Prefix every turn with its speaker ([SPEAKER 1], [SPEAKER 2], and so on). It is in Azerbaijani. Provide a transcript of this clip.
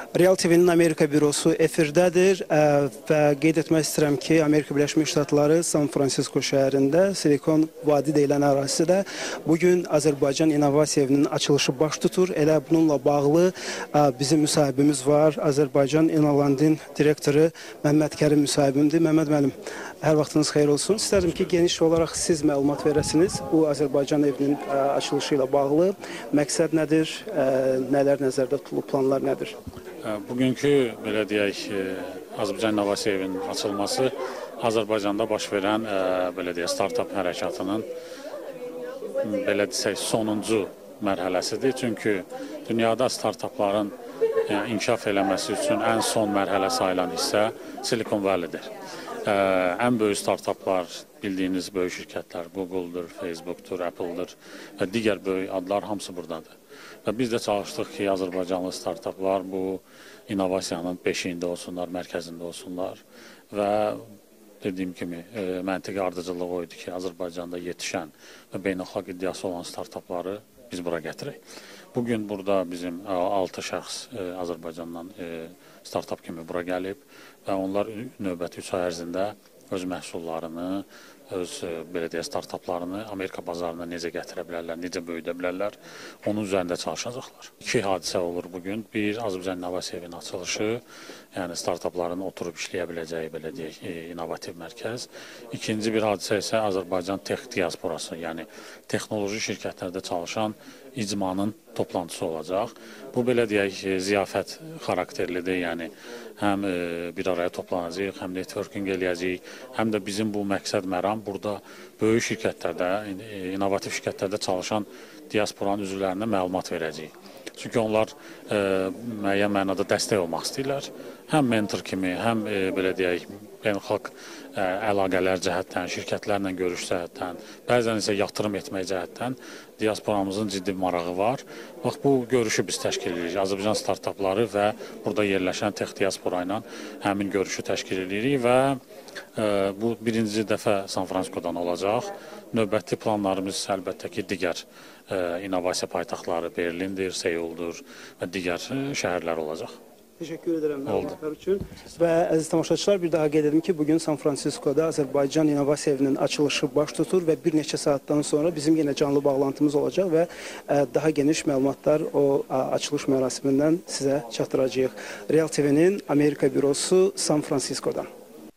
[SPEAKER 1] Real TV'nin Amerika bürosu efirdədir və qeyd etmək istəyirəm ki, Amerika Birləşmiş Ştatları San Fransisko şəhərində Silikon Vadi deyilən ərazisidə bugün Azərbaycan İnnovasiya Evinin açılışı baş tutur. Elə bununla bağlı bizim müsahibimiz var. Azərbaycan İnnolandin direktoru Məmməd Kərim müsahibimdir. Məmməd müəllim, hər vaxtınız xeyir olsun. İstərdim ki, geniş olaraq siz məlumat verəsiniz. Bu Azərbaycan Evinin açılışı ilə bağlı məqsəd nədir, nələr nəzərdə tutulub, planlar nədir?
[SPEAKER 2] Bugünkü, belə deyək, Azərbaycan İnnovasiya Evinin açılması Azərbaycanda baş verən, belə deyək, startup hərəkatının, belə desək, sonuncu mərhələsidir. Çünki dünyada startupların inkişaf eləməsi üçün ən son mərhələ sayılan hissə Silikon Valley'dir. Ən böyük startuplar, bildiyiniz böyük şirkətlər, Google'dur, Facebook'dur, Apple'dır və digər böyük adlar hamısı buradadır. Və biz də çalışdıq ki, Azərbaycanlı startuplar bu innovasiyanın beşiyində olsunlar, mərkəzində olsunlar və dediyim kimi, məntiqi ardıcılığı oydu ki, Azərbaycanda yetişən və beynəlxalq iddiası olan startupları biz bura gətirək. Bugün burada bizim 6 şəxs Azərbaycandan startup kimi bura gəlib və onlar növbəti 3 ay ərzində öz məhsullarını, öz belə deyək, startuplarını Amerika bazarına necə gətirə bilərlər, necə böyüdə bilərlər, onun üzərində çalışacaqlar. 2 hadisə olur bugün. Bir, Azərbaycan İnnovasiya Evinin açılışı, yəni startupların oturub işləyə biləcəyi, belə deyək, innovativ mərkəz. İkinci bir hadisə isə Azərbaycan Tech Diasporası, yəni texnoloji şirkətlərdə çalışan icmanın toplantısı olacaq. Bu, belə deyək, ziyafət xarakterlidir, yəni həm bir araya toplanacaq, həm networking eləyəcək, həm də bizim bu məqsəd məram burada böyük şirkətlərdə, innovativ şirkətlərdə çalışan diasporanın üzvlərinə məlumat verəcək. Çünki onlar müəyyən mənada dəstək olmaq istəyirlər. Həm mentor kimi, həm belə deyək, beynəlxalq əlaqələr cəhətdən, şirkətlərlə görüş cəhətdən, bəzən isə yatırım etmək cəhətdən diasporamızın ciddi marağı var. Bax, bu görüşü biz təşkil edirik. Azərbaycan startupları və burada yerləşən Tech Diaspora ilə həmin görüşü təşkil edirik və bu birinci dəfə San Fransiskodan olacaq. Növbəti planlarımız əlbəttə ki, digər innovasiya paytaxtları Berlindir, Seuldur və digər şəhərlər olacaq.
[SPEAKER 1] Təşəkkür edirəm məlumatlar üçün. Və əziz tamaşaçılar, bir daha qeyd edim ki, bugün San Fransiskoda Azərbaycan İnnovasiya Evinin açılışı baş tutur və bir neçə saatdan sonra bizim yenə canlı bağlantımız olacaq və daha geniş məlumatlar o açılış mərasimindən sizə çatdıracağıq. Real TV'nin Amerika bürosu San Fransiskodan.